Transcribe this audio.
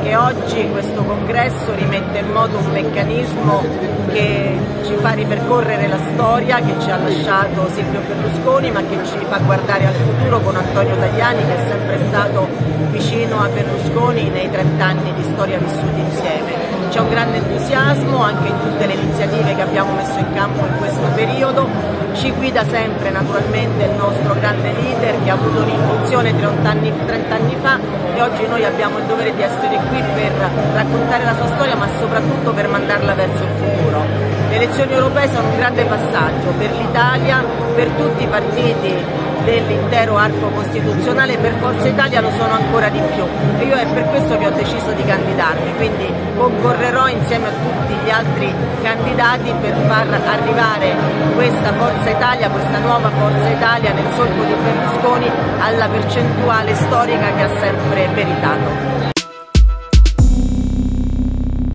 che oggi questo congresso rimette in moto un meccanismo che ci fa ripercorrere la storia che ci ha lasciato Silvio Berlusconi, ma che ci fa guardare al futuro con Antonio Tajani, che è sempre stato vicino a Berlusconi nei 30 anni di storia vissuti insieme. C'è un grande entusiasmo anche in tutte le iniziative che abbiamo messo in campo in questo periodo. Ci guida sempre naturalmente il nostro grande leader che ha avuto un'intuizione 30 anni fa, e oggi noi abbiamo il dovere di essere qui per raccontare la sua storia, ma soprattutto per mandarla verso il futuro. Le elezioni europee sono un grande passaggio per l'Italia, per tutti i partiti dell'intero arco costituzionale, per Forza Italia lo sono ancora di più, e io è per questo che ho deciso di candidarmi, quindi concorrerò insieme a tutti gli altri candidati per far arrivare questa Forza Italia, questa nuova Forza Italia nel solco di Berlusconi alla percentuale storica che ha sempre meritato.